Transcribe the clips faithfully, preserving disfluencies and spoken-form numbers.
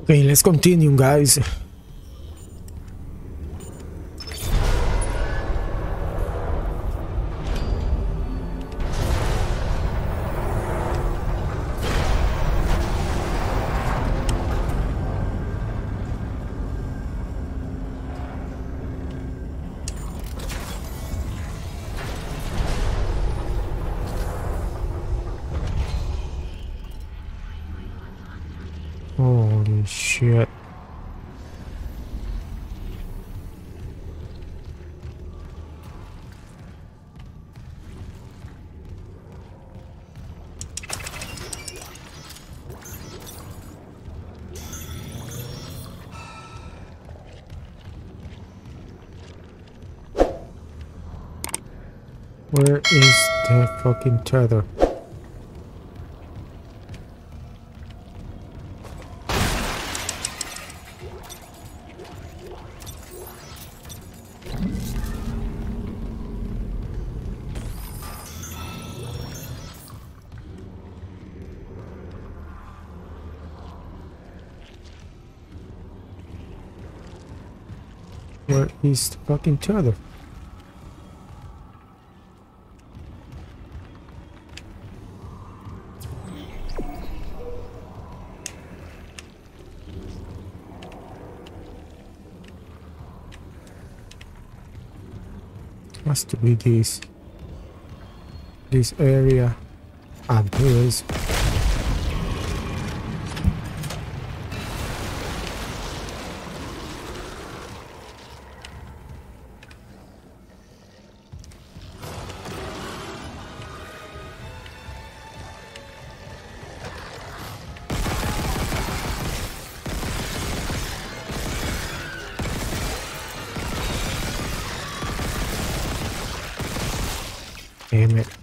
Okay, let's continue, guys. Holy shit. Where is the fucking tether? Where is the fucking tether? Has to be this this area. Ah, there is. Damn it.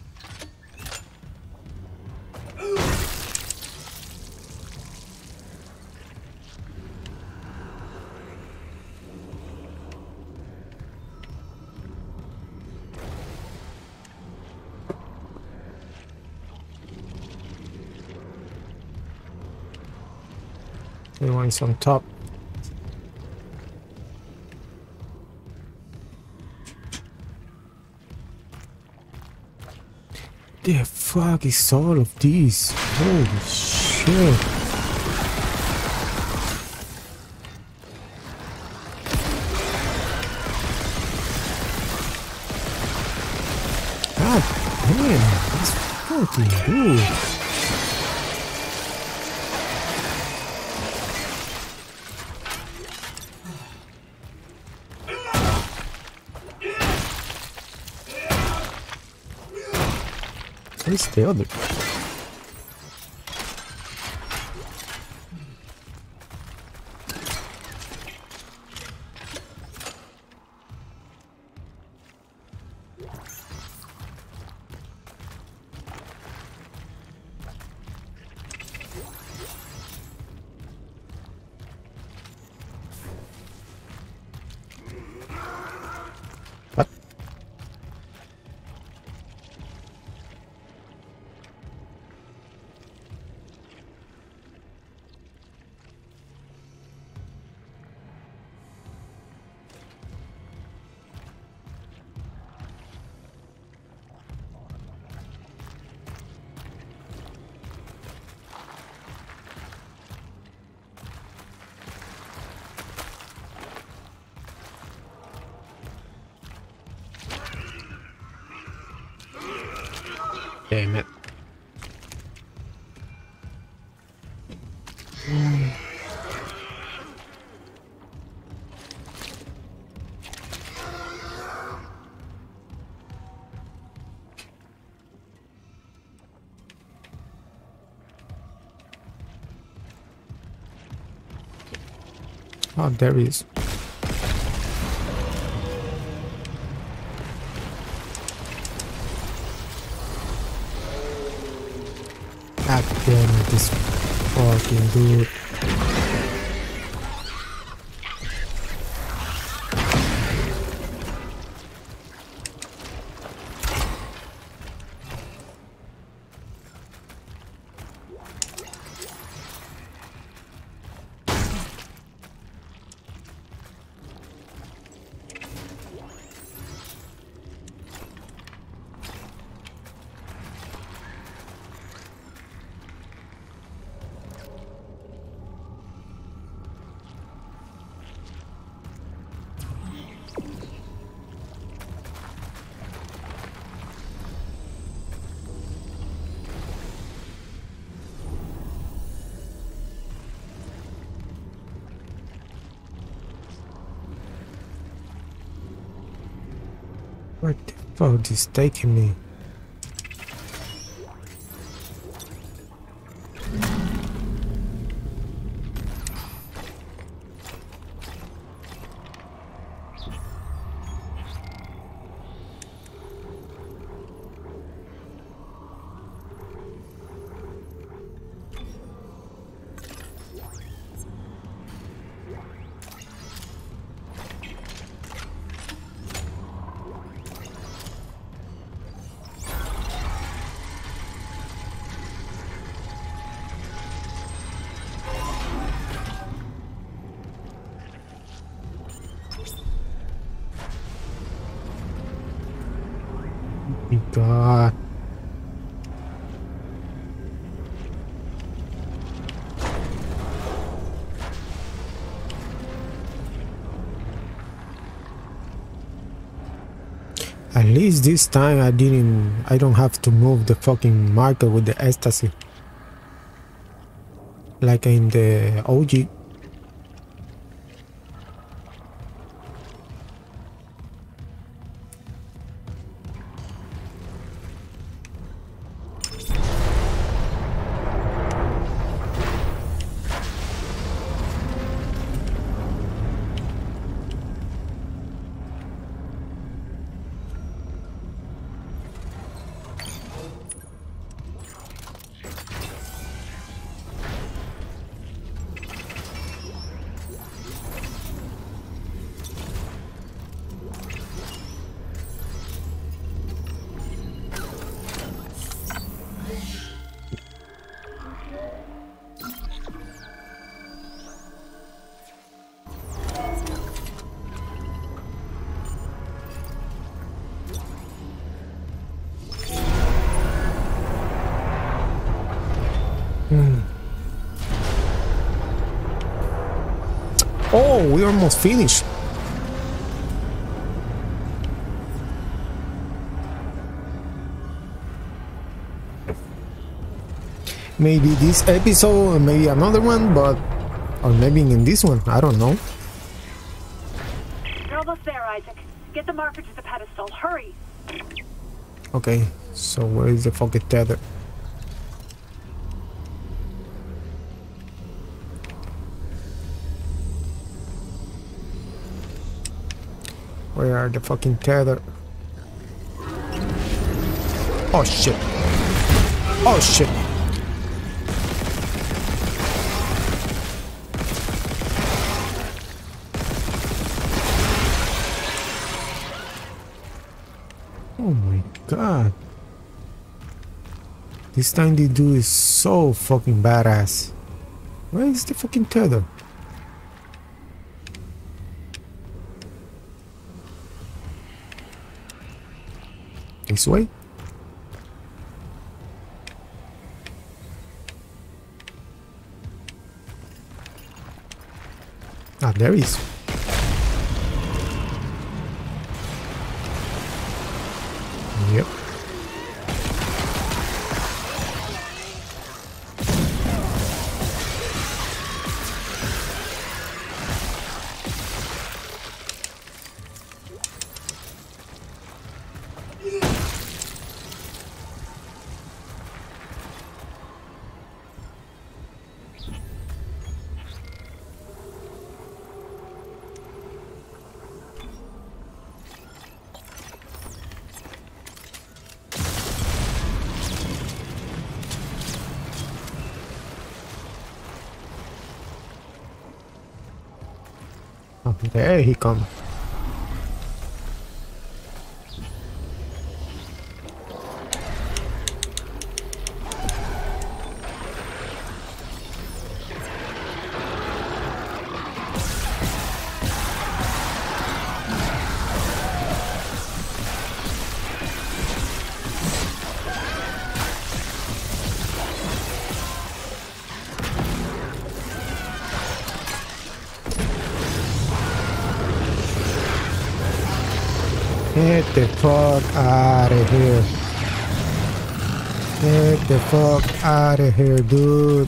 The one's on top. The fuck is all of these? Holy shit. God damn, that's fucking good. Where's the other? What? Damn it. Mm. Oh, there he is. God damn it, this fucking dude. Where the fuck is taking me? God. At least this time I didn't I don't have to move the fucking marker with the ecstasy like in the O G. Oh, we almost finished. Maybe this episode, maybe another one, but or maybe in this one, I don't know. You're almost there, Isaac. Get the marker to the pedestal. Hurry. Okay, so where is the fucking tether? Where are the fucking tether? Oh shit. Oh shit. Oh my god. This time they do is so fucking badass. Where is the fucking tether? This way? Ah, there is. Yep. Oh, there he comes. Get the fuck out of here. Get the fuck out of here, dude.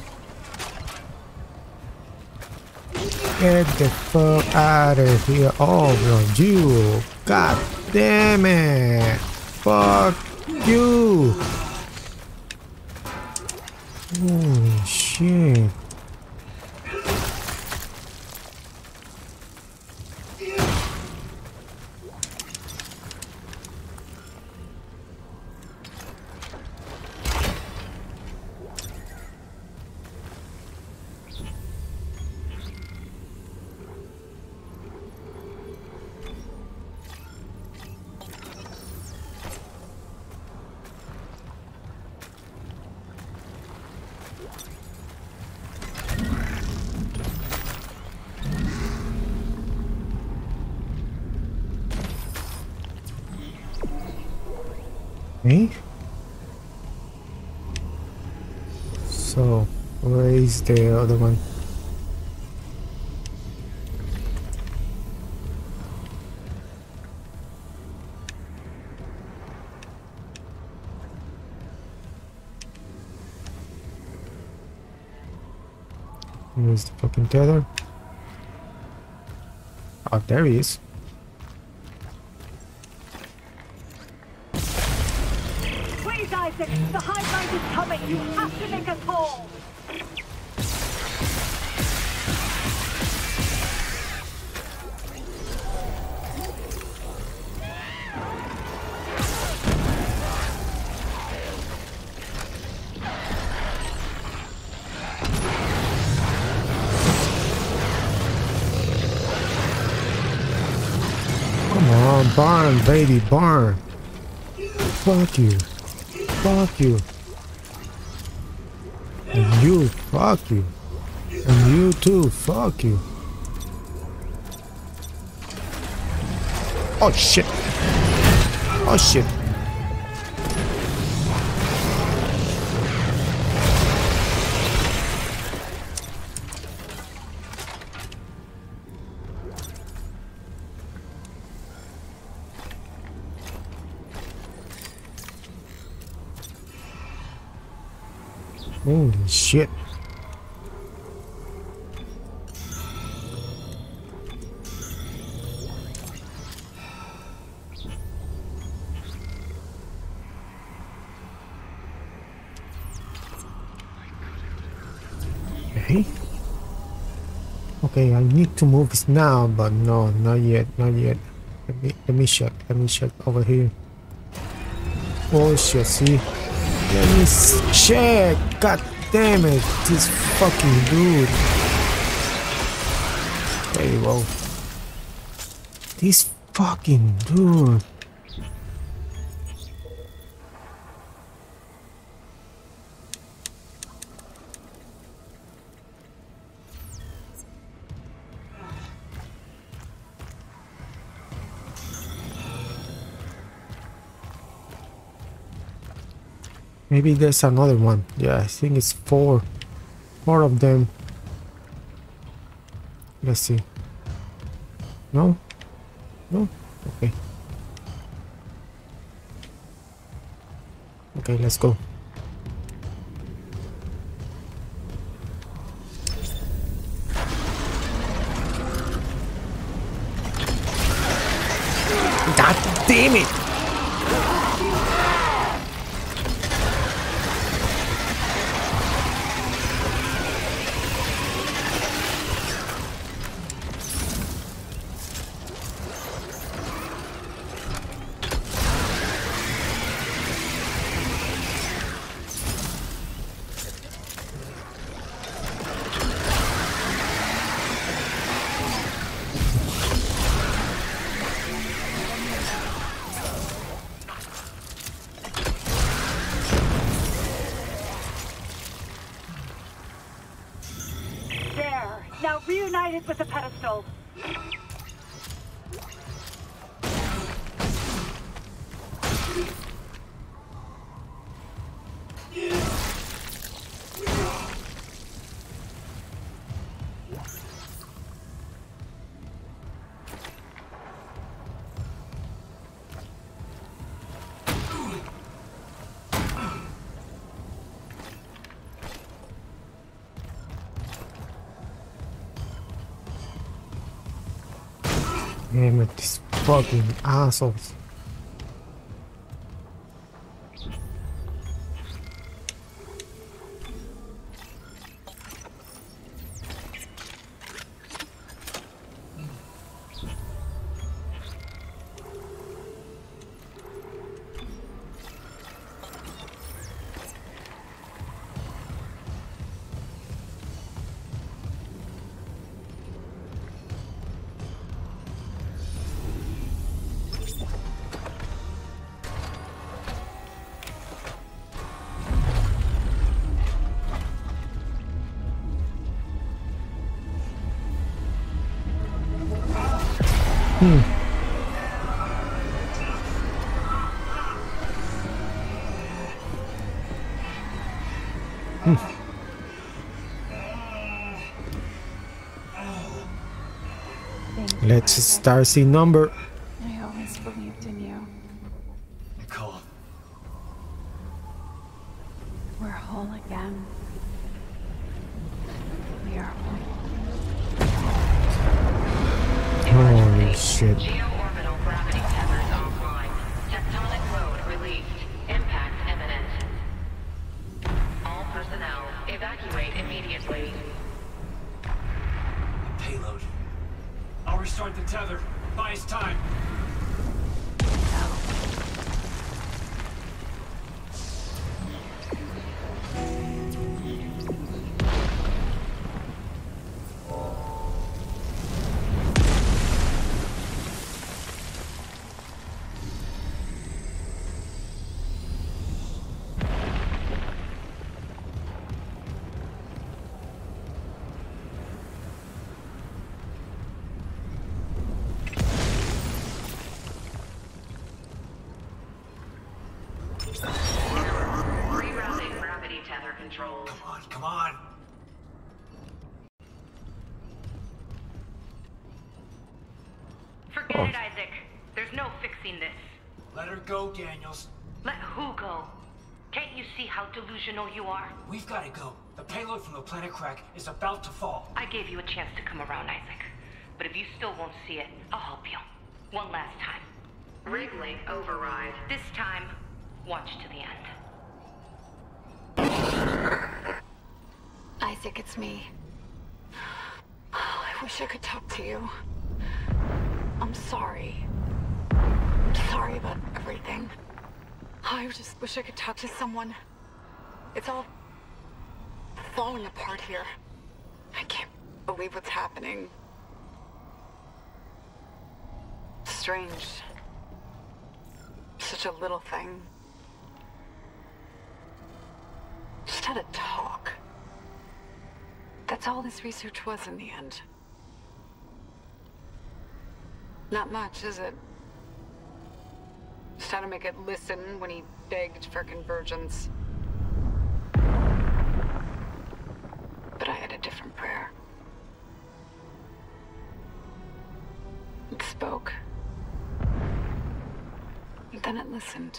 Get the fuck out of here. Oh, bro, you. God damn it! Fuck you! Holy shit! Me? So, where is the other one? Where's the fucking tether? Oh, there he is. Isaac, the high ground is coming. You have to make us whole. Come on, burn, baby, burn. Fuck you. Fuck you. And you, fuck you. And you too, fuck you. Oh shit. Oh shit. Holy shit. Okay. Okay, I need to move this now, but no, not yet, not yet. Let me, let me check, let me check over here. Oh shit, see? Let me check. God damn it, this fucking dude. Very well. This fucking dude. Maybe there's another one. Yeah, I think it's four. Four of them. Let's see. No? No? Okay. Okay, let's go. God damn it! Now reunited with the pedestal. Damn it, this Fucking assholes. Hmm. Hmm. Let's start seeing number. I always believed in you. Nicole. We're whole again. We are whole. Holy shit. Geo-orbital gravity tethers offline. Tectonic load released. Impact imminent. All personnel, evacuate immediately. Payload. I'll restart the tether. Buy us time. Rerouting gravity tether controls. Come on, come on. Forget Oh. it, Isaac. There's no fixing this. Let her go, Daniels. Let who go? Can't you see how delusional you are? We've got to go. The payload from the planet crack is about to fall. I gave you a chance to come around, Isaac. But if you still won't see it, I'll help you. One last time. Rig link override. This time, watch to the end. Isaac, it's me. I wish I could talk to you. I'm sorry. I'm sorry about everything. I just wish I could talk to someone. It's all falling apart here. I can't believe what's happening. Strange. Such a little thing. Just had a talk. That's all this research was in the end. Not much, is it? Just how to make it listen when he begged for convergence. But I had a different prayer. It spoke. And then it listened.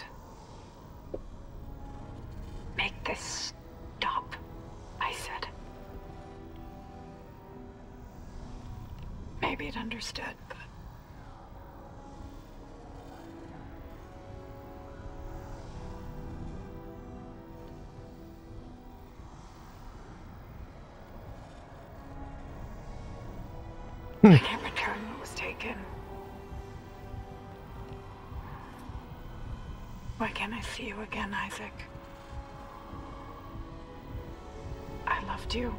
Make this stop, I said. Maybe it understood, but... I can't return what was taken. Why can't I see you again, Isaac? I loved you.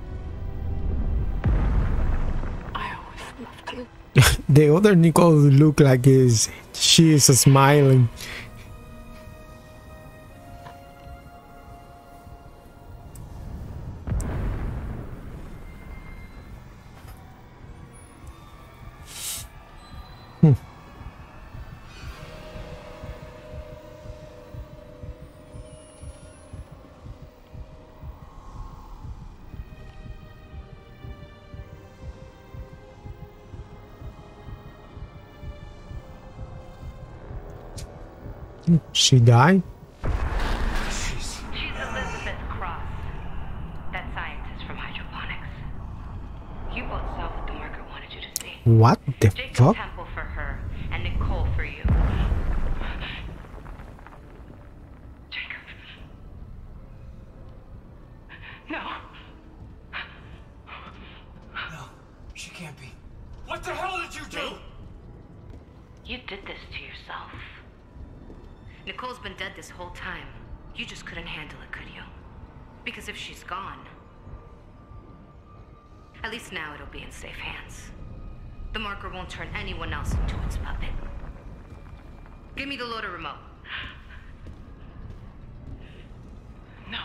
I always loved you. The other Nicole look like is she is smiling. Hmm. She died? She's Elizabeth Cross. That scientist from hydroponics. You both saw what the marker wanted you to see. What the Jacob fuck? Temple for her, and Nicole No. No, she can't be. What the hell did you do? You did this to yourself. Nicole's been dead this whole time. You just couldn't handle it, could you? Because if she's gone, at least now it'll be in safe hands. The marker won't turn anyone else into its puppet. Give me the loader remote. No.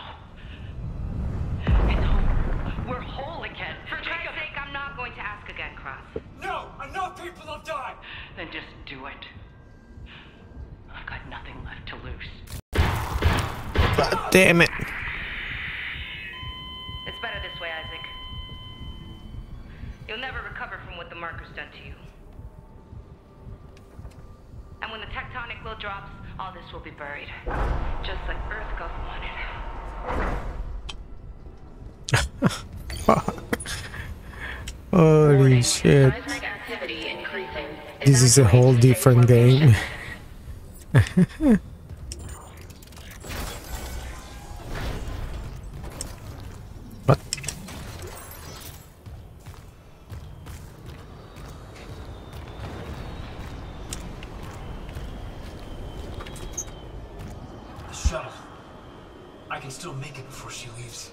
No. We're whole again. For Christ's sake, I'm not going to ask again, Cross. No! Enough people have died! Then just do it. I've got nothing left to lose. God damn it. It's better this way, Isaac. You'll never recover from what the marker's done to you. And when the tectonic load drops, all this will be buried. Just like Earth Gov wanted. Fuck. Holy shit. This is a whole different game. What? The shuttle. I can still make it before she leaves.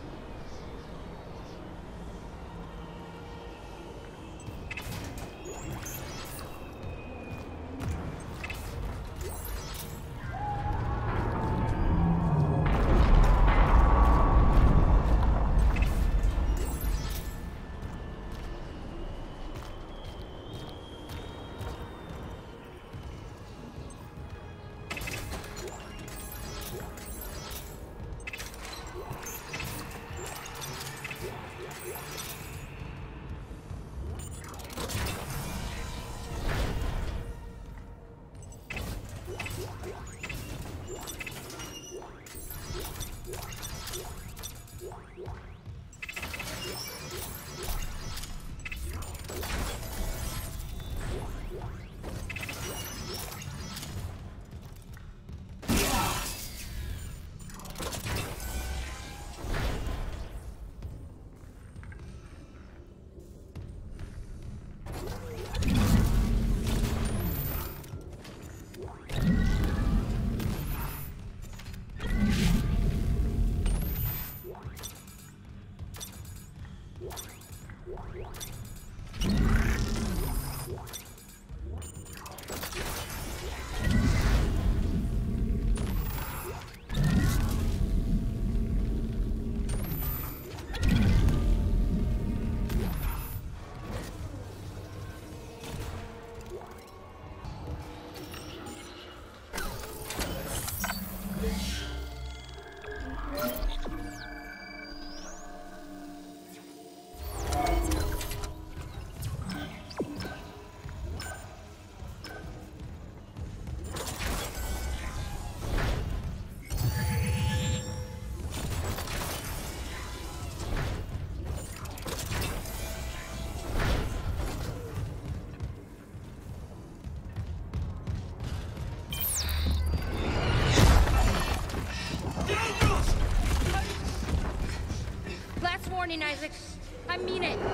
Isaac. I mean it.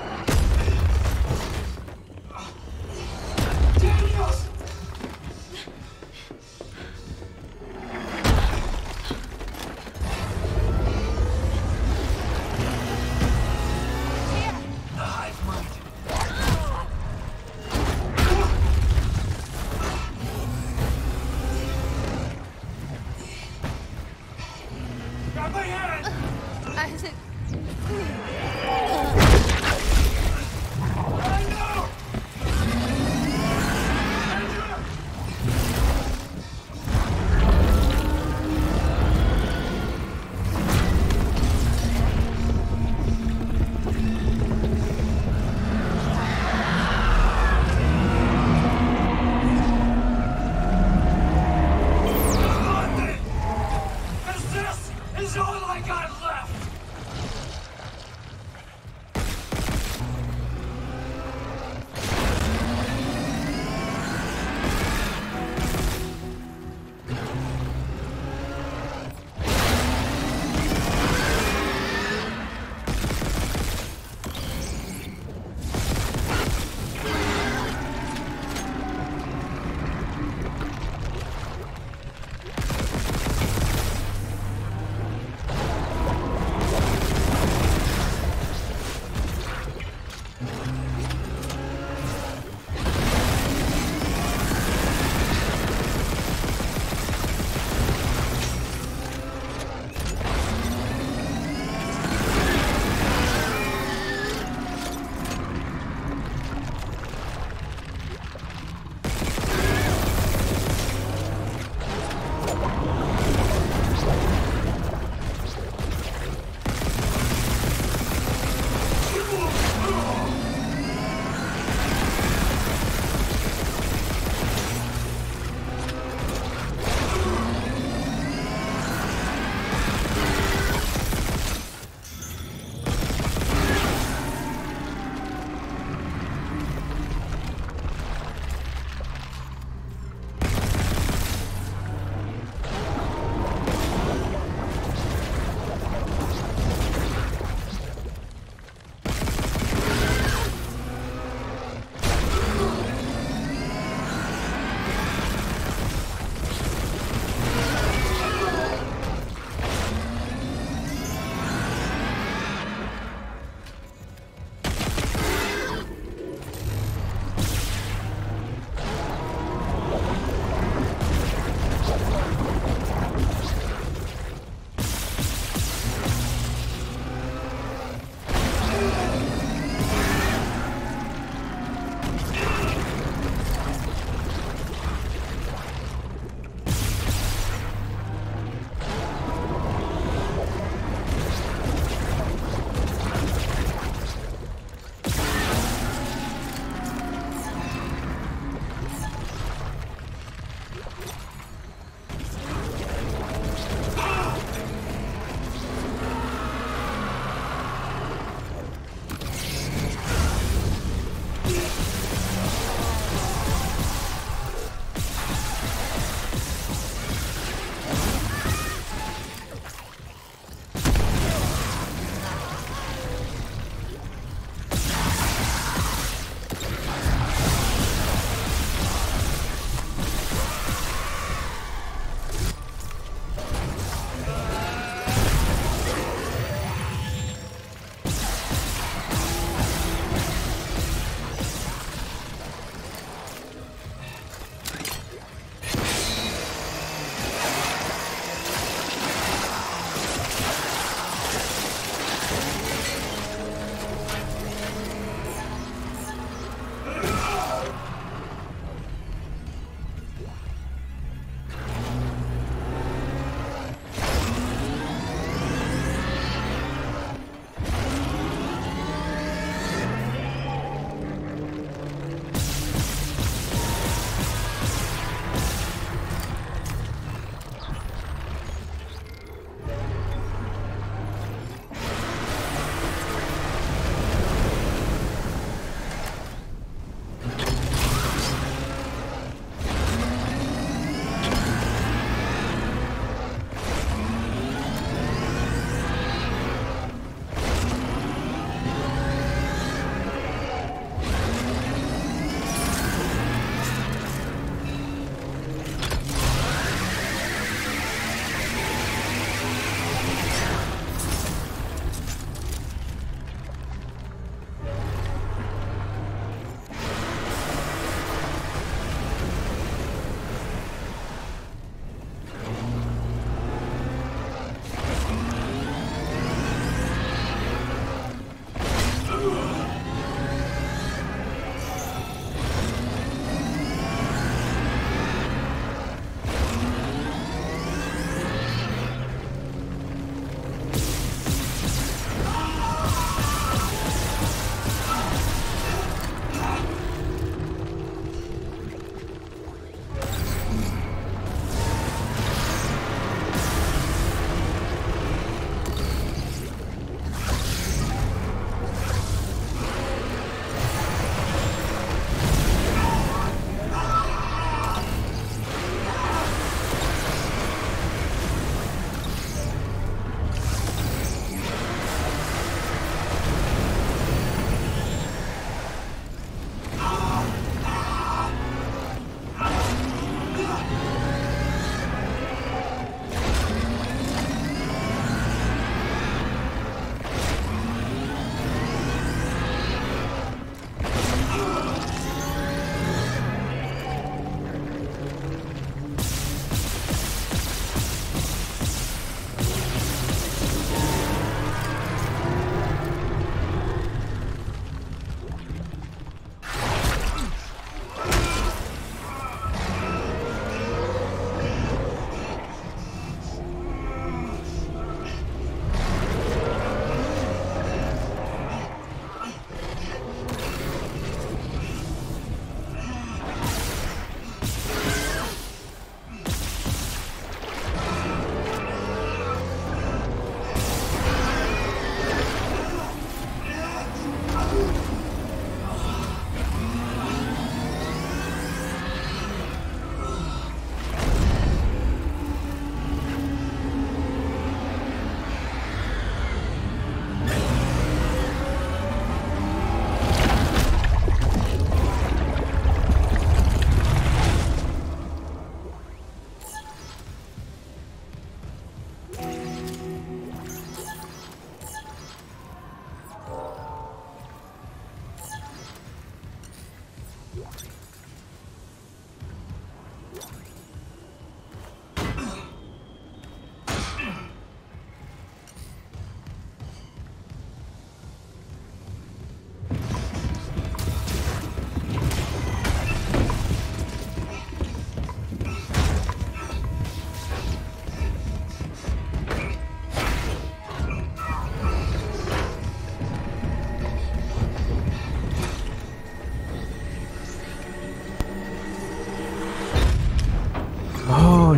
Daniels! The hive mind. Grab my hand! Isaac.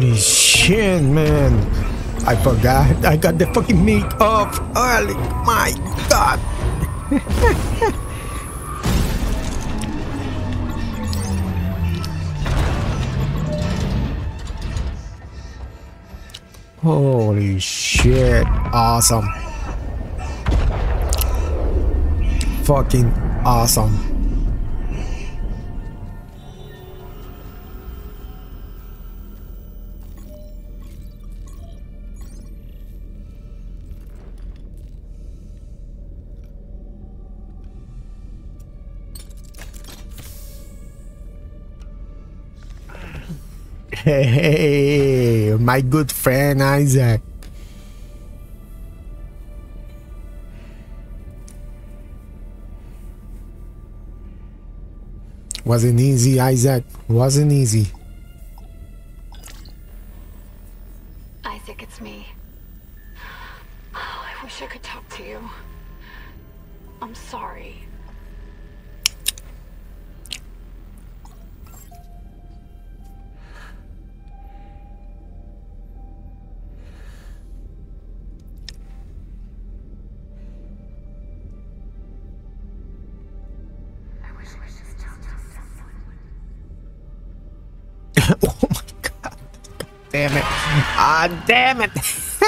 Holy shit, man. I forgot. I got the fucking meat off. Holy my god. Holy shit. Awesome. Fucking awesome. Hey, my good friend Isaac. Wasn't easy, Isaac. Wasn't easy. Isaac, it's me. Oh, I wish I could talk to you. I'm sorry. Oh my god. Damn it. Ah, damn it.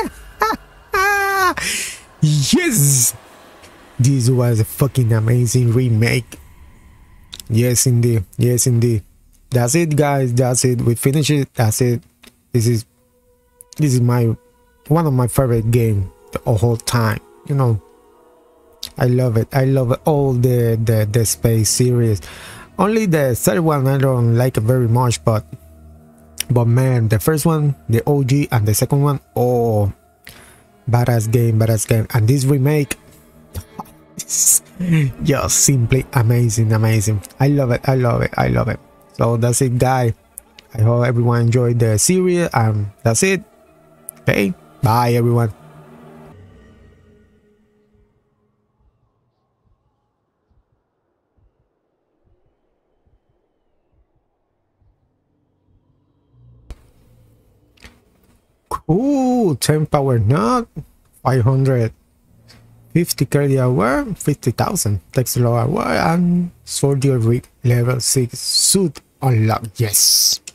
Yes. This was a fucking amazing remake. Yes, indeed. Yes, indeed. That's it, guys. That's it. We finished it. That's it. This is this is my one of my favorite games the whole time. You know, I love it. I love it. All the the the space series. Only the third one I don't like it very much, but but man, the first one, the O G, and the second one, oh, badass game, badass game. And this remake, just simply amazing, amazing. I love it, I love it, I love it. So that's it, guys. I hope everyone enjoyed the series, and that's it. Okay, bye everyone. Ooh, ten power node, five hundred fifty credit hour, fifty thousand text low hour, and soldier rig level six suit unlocked. Yes.